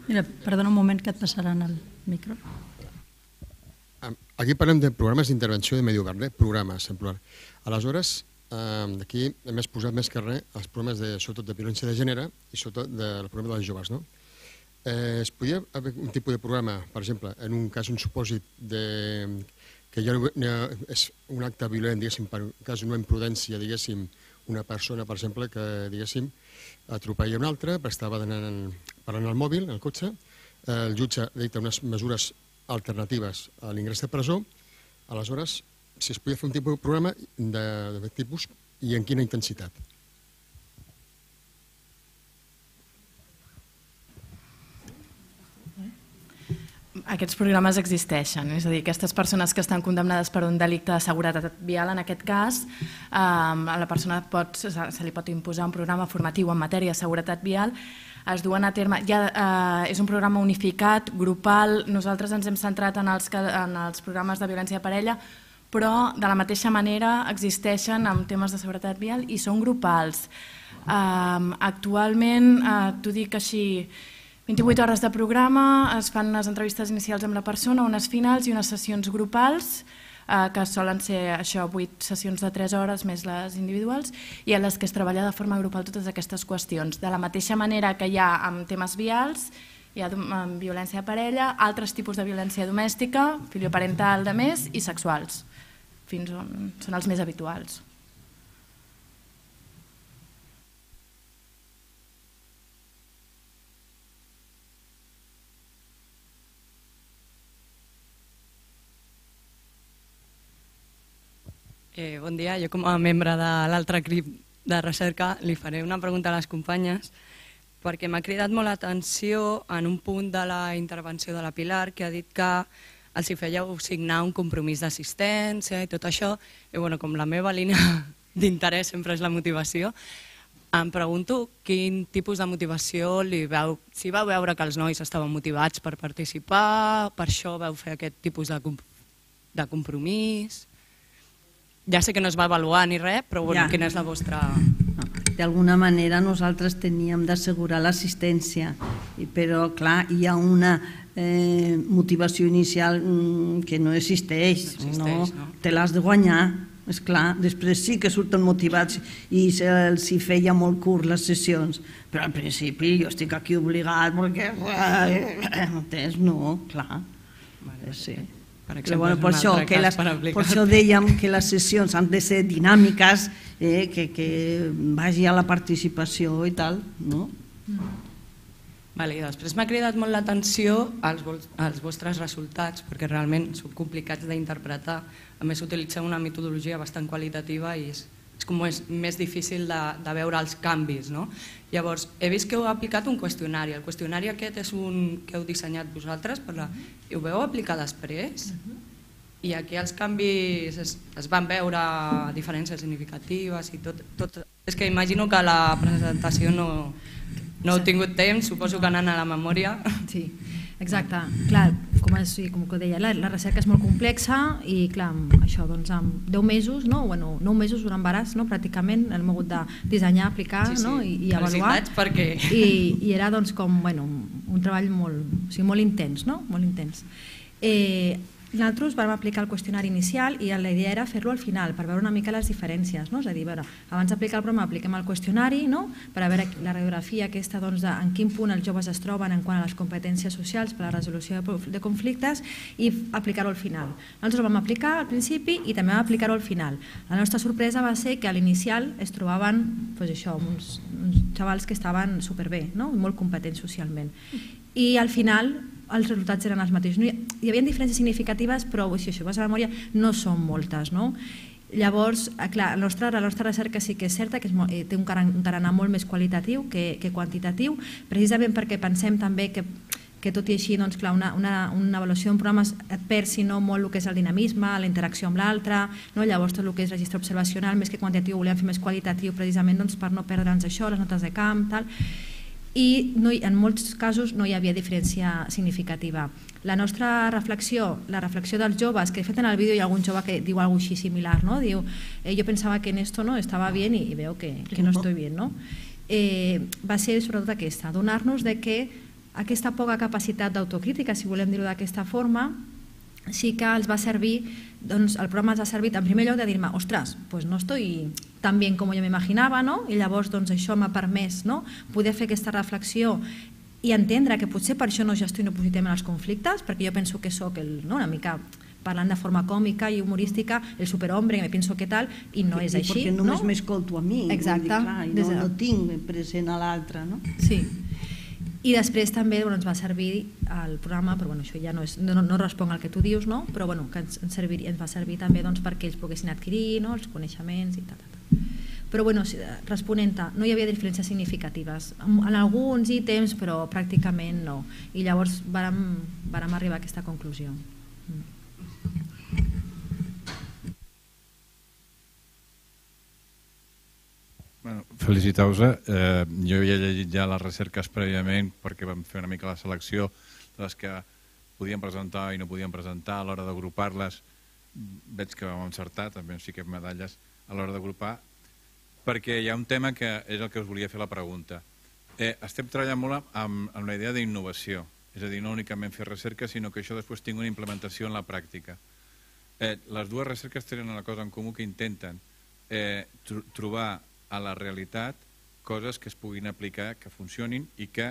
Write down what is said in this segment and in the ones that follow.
Mira, perdona un moment que et passaran el micro. Aquí parlem de programes d'intervenció de medi obert, programes en plural. Aleshores, aquí hem exposat més que res els problemes sobretot de violència de gènere i sobretot del problema dels joves. Es podia haver un tipus de programa, per exemple, en un cas, un supòsit que ja és un acte violent, diguéssim, per un cas d'una imprudència, diguéssim, una persona, per exemple, que, diguéssim, atropella una altra, estava parlant al mòbil, al cotxe, el jutge dicta unes mesures alternatives a l'ingrés de presó, aleshores, si es podia fer un tipus de programa d'aquest tipus i en quina intensitat. Aquests programes existeixen, és a dir, aquestes persones que estan condemnades per un delicte de seguretat vial, en aquest cas, a la persona se li pot imposar un programa formatiu en matèria de seguretat vial, es duen a terme, és un programa unificat, grupal, nosaltres ens hem centrat en els programes de violència de parella, però de la mateixa manera existeixen en temes de seguretat vial i són grupals. Actualment, t'ho dic així, 28 hores de programa, es fan unes entrevistes inicials amb la persona, unes finals i unes sessions grupals, que solen ser 8 sessions de 3 hores més les individuals, i en les que es treballa de forma grupal totes aquestes qüestions. De la mateixa manera que hi ha amb temes vials, hi ha violència de parella, altres tipus de violència domèstica, filioparental de més i sexuals, fins on són els més habituals. Bon dia, jo com a membre de l'altre equip de recerca li faré una pregunta a les companyes perquè m'ha cridat molt l'atenció en un punt de la intervenció de la Pilar que ha dit que els hi fèieu signar un compromís d'assistència i tot això, i com la meva línia d'interès sempre és la motivació, em pregunto quin tipus de motivació si vau veure que els nois estaven motivats per participar, per això vau fer aquest tipus de compromís. Ja sé que no es va avaluar ni res, però quina és la vostra... D'alguna manera nosaltres teníem d'assegurar l'assistència, però clar, hi ha una motivació inicial que no existeix, te l'has de guanyar, és clar, després sí que surten motivats i se'ls feia molt curt les sessions, però al principi jo estic aquí obligat perquè... No, clar, sí. Per això dèiem que les sessions han de ser dinàmiques, que vagi a la participació i tal. Després m'ha cridat molt l'atenció els vostres resultats, perquè realment són complicats d'interpretar. A més, utilitzeu una metodologia bastant qualitativa i és més difícil de veure els canvis. Llavors, he vist que heu aplicat un qüestionari. El qüestionari aquest és un que heu dissenyat vosaltres, i ho veu aplicar després? I aquí els canvis es van veure diferències significatives i tot. És que imagino que la presentació no heu tingut temps, suposo que anant a la memòria. Sí, exacte. Clar, com que deia, la recerca és molt complexa i clar, això doncs amb 10 mesos, 9 mesos d'un embaràs pràcticament hem hagut de dissenyar, aplicar i avaluar. Felicitats perquè... I era doncs com un treball molt intens, molt intens. Nosaltres vam aplicar el qüestionari inicial i la idea era fer-lo al final per veure una mica les diferències, és a dir, abans d'aplicar el programa apliquem el qüestionari per a veure la radiografia aquesta en quin punt els joves es troben en quant a les competències socials per a la resolució de conflictes i aplicar-ho al final. Nosaltres ho vam aplicar al principi i també vam aplicar-ho al final. La nostra sorpresa va ser que a l'inicial es trobaven uns xavals que estaven superbé, molt competents socialment. I al final els resultats eren els mateixos. Hi havia diferències significatives, però si això vas a la memòria no són moltes. Llavors, clar, la nostra recerca sí que és certa que té un tarannà molt més qualitatiu que quantitatiu, precisament perquè pensem també que tot i així, una avaluació d'un programa et perd, si no, molt el que és el dinamisme, la interacció amb l'altre, llavors tot el que és registre observacional, més que quantitatiu, volíem fer més qualitatiu precisament per no perdre'ns això, les notes de camp, tal. I en molts casos no hi havia diferència significativa. La nostra reflexió, la reflexió dels joves, que de fet en el vídeo hi ha algun jove que diu alguna cosa així similar, diu, jo pensava que en esto estava bien y veo que no estoy bien. Va ser sobretot aquesta, adonar-nos que aquesta poca capacitat d'autocrítica, si volem dir-ho d'aquesta forma, sí que els va servir, doncs el programa els ha servit en primer lloc de dir-me, ostres, pues no estoy tan bien com jo m'imaginava, no? I llavors doncs, això m'ha permès, no? Poder fer aquesta reflexió i entendre que potser per això no gestiono positivament els conflictes, perquè jo penso que sóc una mica, parlant de forma còmica i humorística, el superhombre, que me penso que tal, i no és així. Perquè només m'escolto a mi, exacte, no tinc present a l'altre, no? Sí. I després també ens va servir el programa, però això ja no respon al que tu dius, però que ens va servir també perquè ells poguessin adquirir els coneixements i tal. Però responent-te, no hi havia diferències significatives. En alguns ítems, però pràcticament no. I llavors vàrem arribar a aquesta conclusió. Felicitar-vos. Jo havia llegit ja les recerques prèviament perquè vam fer una mica la selecció de les que podien presentar i no podien presentar. A l'hora d'agrupar-les veig que vam encertar, també ens fiquem medalles a l'hora d'agrupar, perquè hi ha un tema que és el que us volia fer la pregunta. Estem treballant molt amb la idea d'innovació, és a dir, no únicament fer recerca, sinó que això després tingui una implementació en la pràctica. Les dues recerques tenen una cosa en comú, que intenten trobar a la realitat coses que es puguin aplicar, que funcionin i que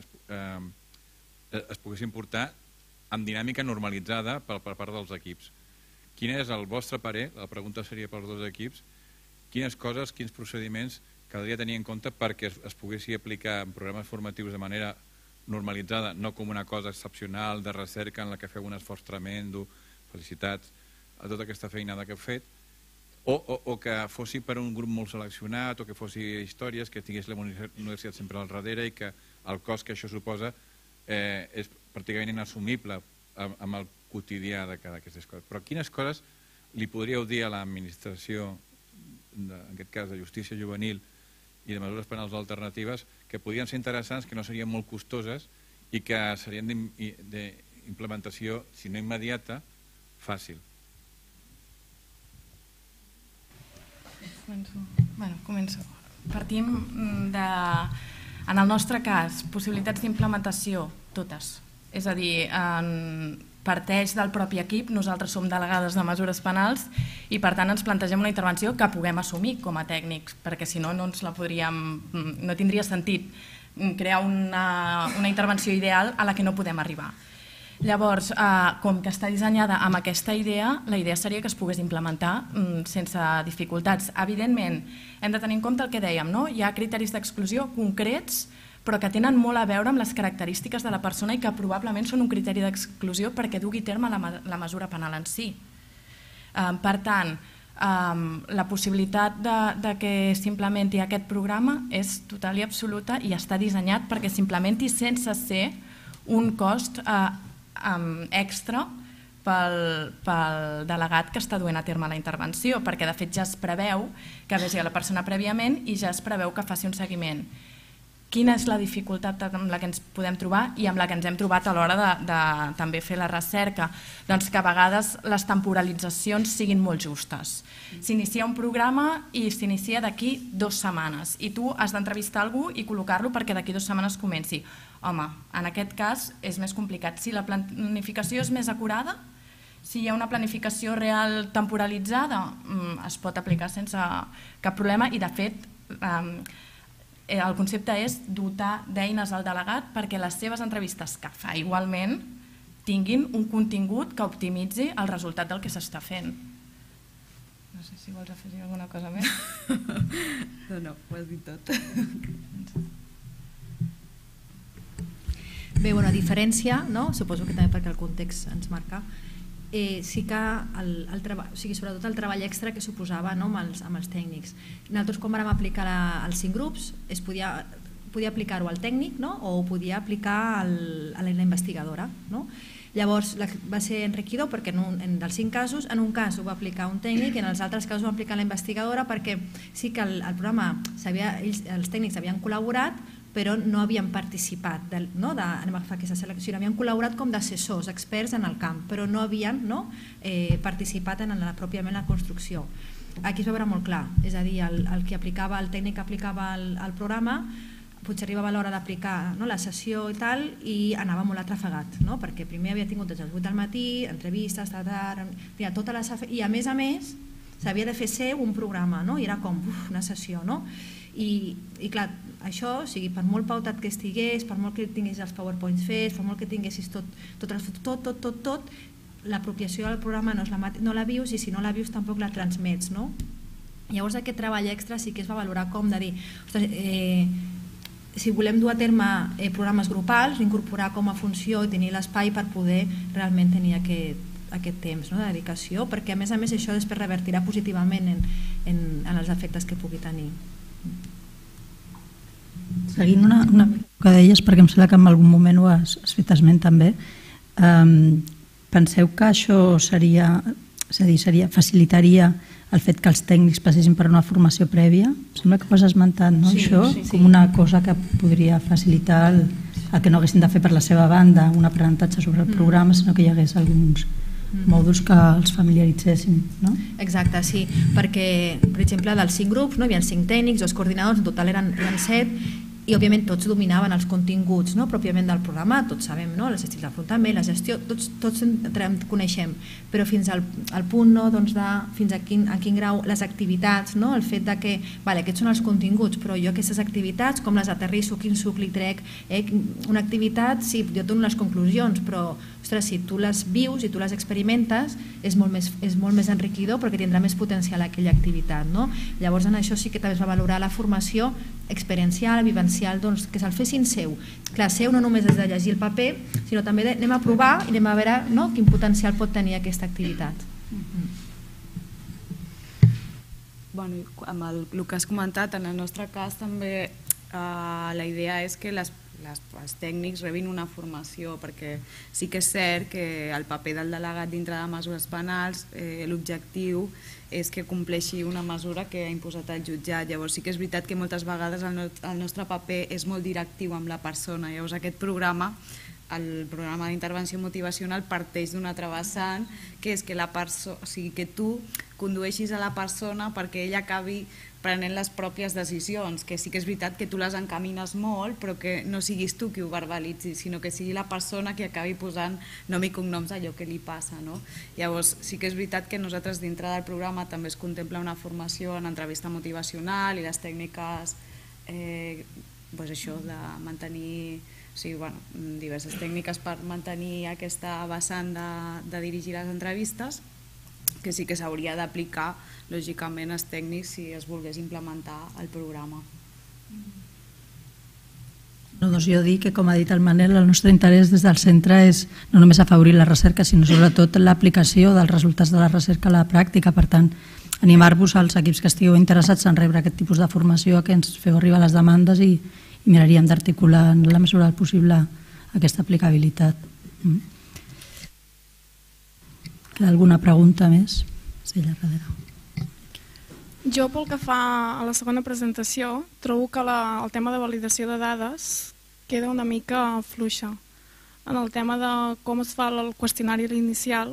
es poguessin portar amb dinàmica normalitzada per part dels equips. Quin és el vostre parer? La pregunta seria pels dos equips. Quines coses, quins procediments caldria tenir en compte perquè es poguessin aplicar en programes formatius de manera normalitzada, no com una cosa excepcional de recerca en la que feu un esforç tremendo, felicitats a tota aquesta feinada que heu fet, o que fossi per un grup molt seleccionat, o que fossi històries, que tingués la universitat sempre al darrere i que el cost que això suposa és pràcticament inassumible amb el quotidià de cada d'aquestes coses. Però quines coses li podríeu dir a l'administració, en aquest cas de justícia juvenil i de mesures penals alternatives, que podien ser interessants, que no serien molt costoses i que serien d'implementació, si no immediata, fàcil? Començo. Partim de, en el nostre cas, possibilitats d'implementació, totes. És a dir, parteix del propi equip, nosaltres som delegades de mesures penals i per tant ens plantegem una intervenció que puguem assumir com a tècnics, perquè si no, no tindria sentit crear una intervenció ideal a la que no podem arribar. Llavors, com que està dissenyada amb aquesta idea, la idea seria que es pogués implementar sense dificultats. Evidentment, hem de tenir en compte el que dèiem, no? Hi ha criteris d'exclusió concrets, però que tenen molt a veure amb les característiques de la persona i que probablement són un criteri d'exclusió perquè dugui a terme la mesura penal en si. Per tant, la possibilitat de que s'implementi aquest programa és total i absoluta i està dissenyat perquè s'implementi sense ser un cost extra pel delegat que està duent a terme la intervenció, perquè de fet ja es preveu que vegi la persona prèviament i ja es preveu que faci un seguiment. Quina és la dificultat amb la que ens podem trobar i amb la que ens hem trobat a l'hora de també fer la recerca? Doncs que a vegades les temporalitzacions siguin molt justes. S'inicia un programa i s'inicia d'aquí 2 setmanes i tu has d'entrevistar algú i col·locar-lo perquè d'aquí 2 setmanes comenci. Home, en aquest cas és més complicat. Si la planificació és més acurada, si hi ha una planificació real temporalitzada, es pot aplicar sense cap problema i de fet el concepte és dotar d'eines al delegat perquè les seves entrevistes que fa igualment tinguin un contingut que optimitzi el resultat del que s'està fent. No sé si vols afegir alguna cosa més. No, ho has dit tot. Bé, a diferència, suposo que també perquè el context ens marca, sí que sobretot el treball extra que suposava amb els tècnics. Nosaltres quan vam aplicar els 5 grups es podia aplicar-ho al tècnic o ho podia aplicar a la investigadora. Llavors va ser enriquidor perquè dels 5 casos, en un cas ho va aplicar un tècnic i en els altres casos ho va aplicar la investigadora perquè sí que el programa, els tècnics havien col·laborat però no havien participat en aquesta selecció, havien col·laborat com d'assessors, experts en el camp, però no havien participat pròpiament en la construcció. Aquí es va veure molt clar, és a dir, el tècnic que aplicava el programa potser arribava l'hora d'aplicar la sessió i tal, i anava molt atrafegat, perquè primer havia tingut des de les 8 del matí, entrevistes, i a més s'havia de fer seu un programa, i era com una sessió, i clar, això, per molt pautat que estigués, per molt que tingués els PowerPoints fets, per molt que tinguessis tot, l'apropiació del programa no la vius, i si no la vius tampoc la transmets. Llavors aquest treball extra sí que es va valorar com de dir, si volem dur a terme programes grupals, incorporar com a funció i tenir l'espai per poder realment tenir aquest temps de dedicació, perquè a més això després revertirà positivament en els efectes que pugui tenir. Seguint una que deies, perquè em sembla que en algun moment ho has fet esment també, penseu que això facilitaria el fet que els tècnics passessin per una formació prèvia? Sembla que ho has esmentat, no? Això com una cosa que podria facilitar el que no haguessin de fer per la seva banda un aprenentatge sobre el programa, sinó que hi hagués alguns mòduls que els familiaritzessin, no? Exacte, sí, perquè, per exemple, dels 5 grups hi havia 5 tècnics, 2 coordinadors, en total eren 7, i òbviament tots dominaven els continguts pròpiament del programa, tots sabem els estils d'afrontament, la gestió, tots coneixem, però fins al punt de fins a quin grau les activitats, el fet que aquests són els continguts, però jo aquestes activitats com les aterrisso, quin suc li trec, una activitat, sí, jo dono les conclusions, però si tu les vius i tu les experimentes és molt més enriquidor perquè tindrà més potencial aquella activitat. Llavors en això sí que també es va valorar la formació experiencial, vivencial, que se'l fessin seu. Clar, seu no només és de llegir el paper, sinó també anem a provar i anem a veure quin potencial pot tenir aquesta activitat. Amb el que has comentat, en el nostre cas també la idea és que els tècnics rebin una formació, perquè sí que és cert que el paper del delegat dintre de mesures penals, l'objectiu és que compleixi una mesura que ha imposat el jutjat. Llavors sí que és veritat que moltes vegades el nostre paper és molt directiu amb la persona. Llavors aquest programa, el programa d'intervenció motivacional, parteix d'una altra vessant, que és que tu condueixis a la persona perquè ella acabi prenent les pròpies decisions, que sí que és veritat que tu les encamines molt, però que no siguis tu qui ho verbalitzi, sinó que sigui la persona qui acabi posant nom i cognoms a allò que li passa. Llavors sí que és veritat que nosaltres dintre del programa també es contempla una formació en entrevista motivacional i les tècniques de mantenir diverses tècniques per mantenir aquesta vessant de dirigir les entrevistes, que sí que s'hauria d'aplicar lògicament als tècnics si es volgués implementar el programa. Jo dic que, com ha dit el Manel, el nostre interès des del centre és no només afavorir la recerca, sinó sobretot l'aplicació dels resultats de la recerca a la pràctica. Per tant, animar-vos als equips que estigueu interessats en rebre aquest tipus de formació, que ens feu arribar les demandes i miraríem d'articular en la mesura del possible aquesta aplicabilitat. Queda alguna pregunta més? Sí, allà darrere. Jo, pel que fa a la segona presentació, trobo que el tema de validació de dades queda una mica fluixa. En el tema de com es fa el qüestionari inicial,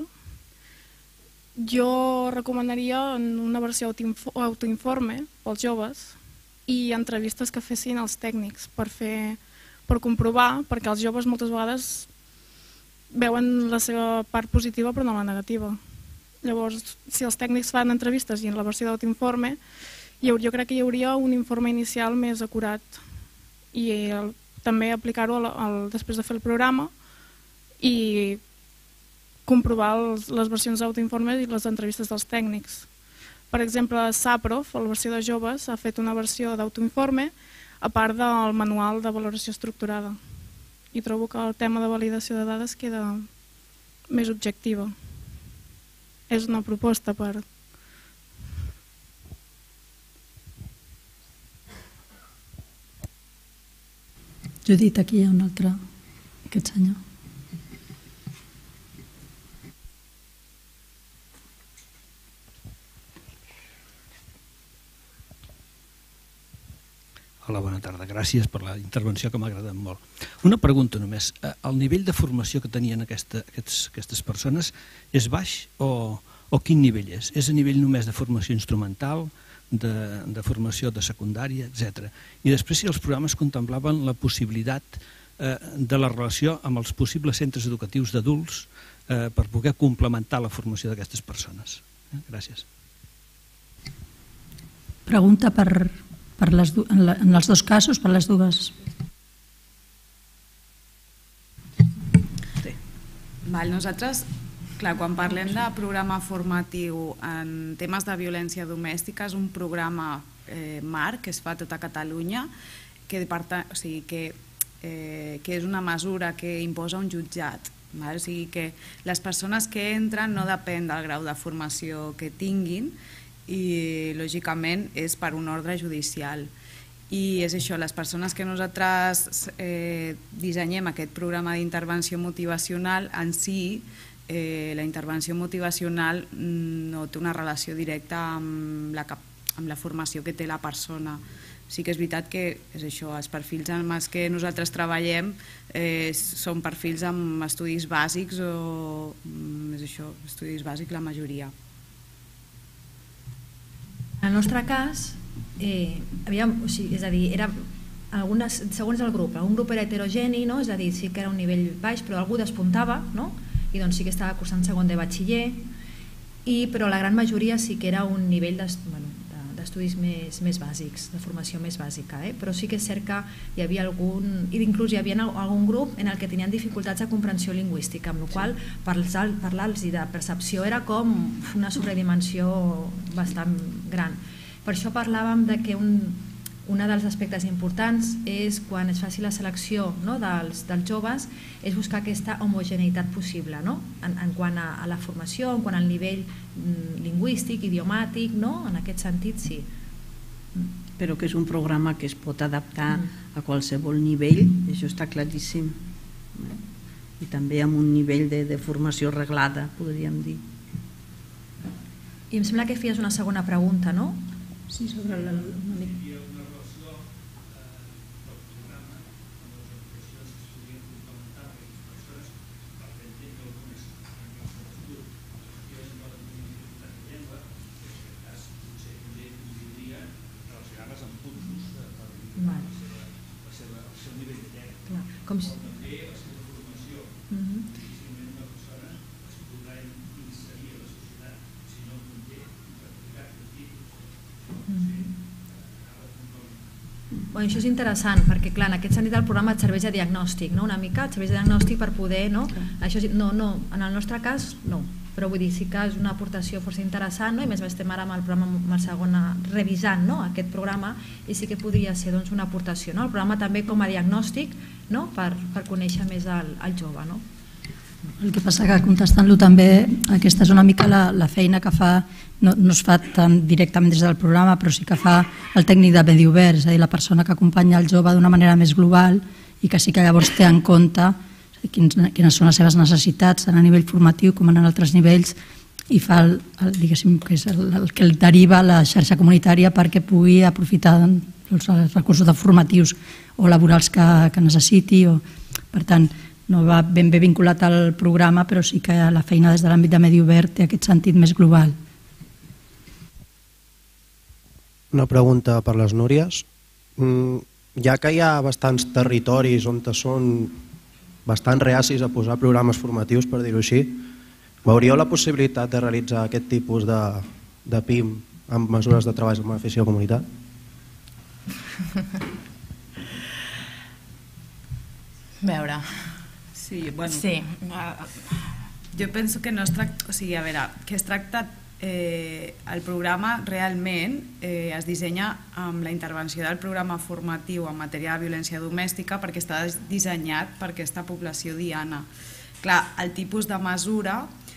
jo recomanaria una versió autoinforme pels joves i entrevistes que fessin els tècnics per comprovar, perquè els joves moltes vegades veuen la seva part positiva però no la negativa. Llavors, si els tècnics fan entrevistes i en la versió d'autoinforme, jo crec que hi hauria un informe inicial més acurat i també aplicar-ho després de fer el programa i comprovar les versions d'autoinforme i les entrevistes dels tècnics. Per exemple, SAPROF, la versió de joves, ha fet una versió d'autoinforme a part del manual de valoració estructurada. I trobo que el tema de validació de dades queda més objectiva. És una proposta per... Judit, aquí hi ha un altre, aquest senyor. Hola, bona tarda. Gràcies per la intervenció, que m'ha agradat molt. Una pregunta només. El nivell de formació que tenien aquestes persones és baix o quin nivell és? És a nivell només de formació instrumental, de formació de secundària, etc. I després si els programes contemplaven la possibilitat de la relació amb els possibles centres educatius d'adults per poder complementar la formació d'aquestes persones. Gràcies. Pregunta en els dos casos, per les dues. Nosaltres, clar, quan parlem de programa formatiu en temes de violència domèstica, és un programa marc que es fa a tota Catalunya, que és una mesura que imposa un jutjat. O sigui que les persones que entren no depèn del grau de formació que tinguin i, lògicament, és per un ordre judicial. I és això, les persones que nosaltres dissenyem aquest programa d'intervenció motivacional, en si, la intervenció motivacional no té una relació directa amb la formació que té la persona. Sí que és veritat que és això, els perfils amb els que nosaltres treballem són perfils amb estudis bàsics o és això, estudis bàsics la majoria. En el nostre cas, és a dir, era segons el grup, un grup era heterogeni, és a dir, sí que era un nivell baix, però algú despuntava, i doncs sí que estava cursant segon de batxiller, però la gran majoria sí que era un nivell d'estudis més bàsics, de formació més bàsica, però sí que és cert que hi havia inclús hi havia algun grup en el que tenien dificultats de comprensió lingüística, amb la qual parlar-los de percepció era com una sobredimensió bastant gran. Per això parlàvem de que un dels aspectes importants és, quan es faci la selecció dels joves, és buscar aquesta homogeneïtat possible en quant a la formació, en quant al nivell lingüístic, idiomàtic, en aquest sentit sí. Però que és un programa que es pot adaptar a qualsevol nivell, això està claríssim. I també amb un nivell de formació reglada, podríem dir. I em sembla que feies una segona pregunta, no? Sí, sobre la... Com si... Això és interessant, perquè clar, en aquest sentit el programa et serveix de diagnòstic, una mica, et serveix de diagnòstic per poder, no? En el nostre cas no, però vull dir, sí que és una aportació força interessant, i més estem ara amb el programa, amb el segon, revisant aquest programa, i sí que podria ser una aportació. El programa també com a diagnòstic per conèixer més el jove. El que passa que contestant-lo també, aquesta és una mica la feina que fa, no es fa tan directament des del programa, però sí que fa el tècnic de medi obert, és a dir, la persona que acompanya el jove d'una manera més global i que sí que llavors té en compte quines són les seves necessitats tant a nivell formatiu com en altres nivells i fa diguéssim que és el que el deriva a la xarxa comunitària perquè pugui aprofitar els recursos formatius o laborals que necessiti. Per tant, no va ben bé vinculat al programa, però sí que la feina des de l'àmbit de medi obert té aquest sentit més global. Una pregunta per les Núries. Ja que hi ha bastants territoris on són bastant reacis a posar programes formatius, per dir-ho així, veuríeu la possibilitat de realitzar aquest tipus de PIM amb mesures de treball amb benefici de comunitat? Veure... Sí, bueno... Jo penso que no es tracta... O sigui, a veure, que es tracta... El programa realment es dissenya amb la intervenció del programa formatiu en matèria de violència domèstica perquè està dissenyat per aquesta població diana. Clar, el tipus de mesura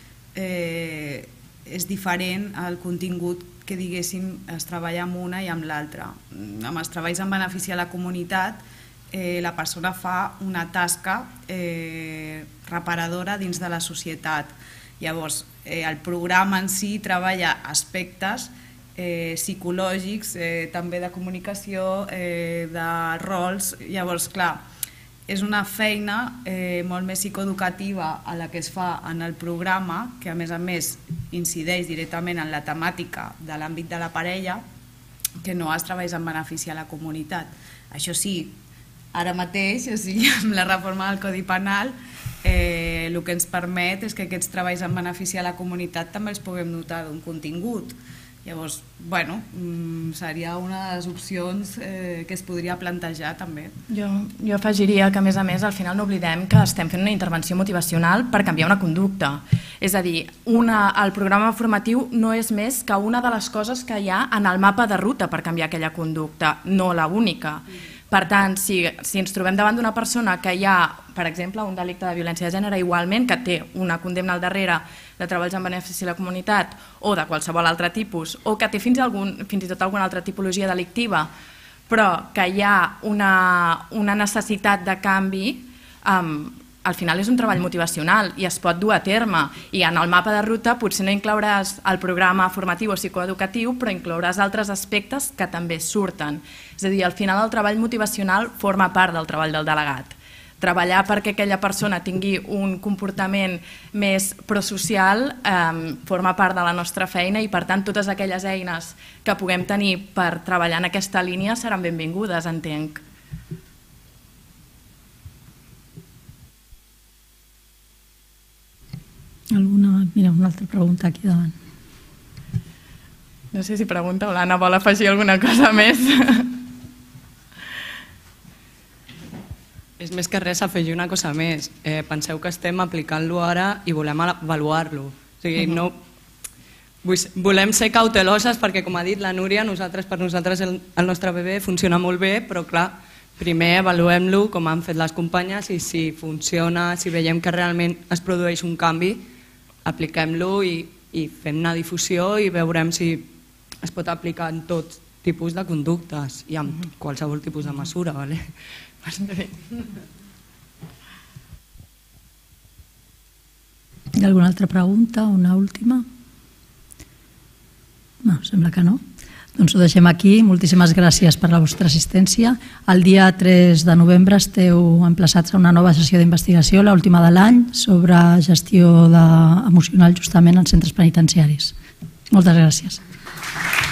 és diferent al contingut que diguéssim es treballa amb una i amb l'altra. Amb els treballs en benefici a la comunitat la persona fa una tasca reparadora dins de la societat. Llavors, el programa en si treballa aspectes psicològics, també de comunicació, de rols. Llavors, clar, és una feina molt més psicoeducativa a la que es fa en el programa, que a més incideix directament en la temàtica de l'àmbit de la parella, que no els treballs en benefici a la comunitat. Això sí, ara mateix, o sigui, amb la reforma del Codi Penal, el que ens permet és que aquests treballs en benefici a la comunitat també els puguem dotar d'un contingut. Llavors, bueno, seria una de les opcions que es podria plantejar també. Jo afegiria que, a més, al final no oblidem que estem fent una intervenció motivacional per canviar una conducta. És a dir, el programa formatiu no és més que una de les coses que hi ha en el mapa de ruta per canviar aquella conducta, no l'única. Per tant, si ens trobem davant d'una persona que hi ha, per exemple, un delicte de violència de gènere igualment, que té una condemna al darrere de treballs en benefici de la comunitat o de qualsevol altre tipus, o que té fins i tot alguna altra tipologia delictiva, però que hi ha una necessitat de canvi, al final és un treball motivacional i es pot dur a terme. I en el mapa de ruta potser no inclouràs el programa formatiu o psicoeducatiu, però inclouràs altres aspectes que també surten. És a dir, al final el treball motivacional forma part del treball del delegat. Treballar perquè aquella persona tingui un comportament més prosocial forma part de la nostra feina i, per tant, totes aquelles eines que puguem tenir per treballar en aquesta línia seran benvingudes, entenc. Mira, una altra pregunta aquí davant. No sé si pregunta o l'Anna vol afegir alguna cosa més. És més que res afegir una cosa més. Penseu que estem aplicant-lo ara i volem avaluar-lo. O sigui, volem ser cauteloses perquè, com ha dit la Núria, per nosaltres el nostre bebè funciona molt bé, però clar, primer avaluem-lo com han fet les companyes i si funciona, si veiem que realment es produeix un canvi, apliquem-lo i fem una difusió i veurem si es pot aplicar en tots tipus de conductes i amb qualsevol tipus de mesura. Hi ha alguna altra pregunta? Una última? No, sembla que no. Doncs ho deixem aquí. Moltíssimes gràcies per la vostra assistència. El dia 3 de novembre esteu emplaçats a una nova sessió d'investigació, l'última de l'any, sobre gestió emocional justament en centres penitenciaris. Moltes gràcies.